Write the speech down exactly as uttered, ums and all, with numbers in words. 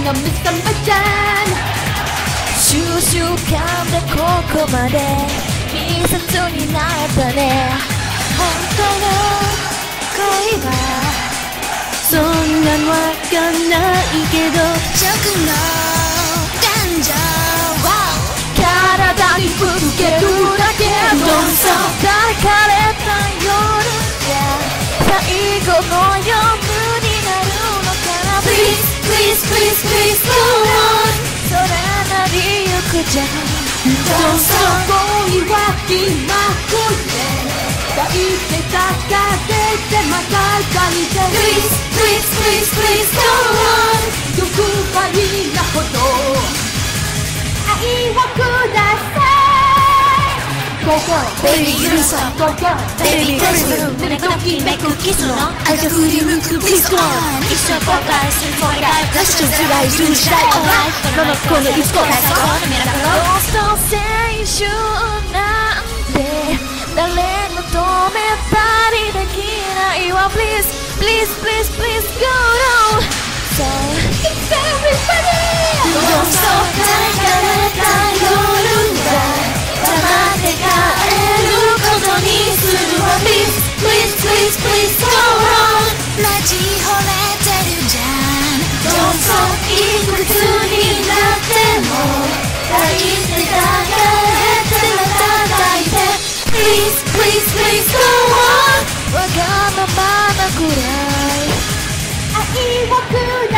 のむさまちゃん収集感でここまで密接になったね本当の恋はそんなのわかんないけど食の感情体にぶつけるだけど抱かれた夜が最後の夜になるのかな Please, please, please, please go on それなりゆくじゃん Don't stop 恋は今これ抱いて抱かれてまた抱いて Please, please, please, please go on 欲張りなほど愛をください Go go Baby 許さ Go go Baby 大丈夫胸ときめくキスの愛が振り向く Please go on 一生後悔する後悔ラッシュ辛いする時代 Alright このこのいつこ最高のミラクルロスト青春なんて誰も止めたりできないわ Please, please, please, please go on So it's everybody Don't stop 抱かれた夜が黙って帰ることにするわ Please, please, please, please go on マジ惚れてるじゃん Don't stop いくつになっても抱いて抱かれてまた抱いて Please, please, please go on わがままなくらい愛をくだ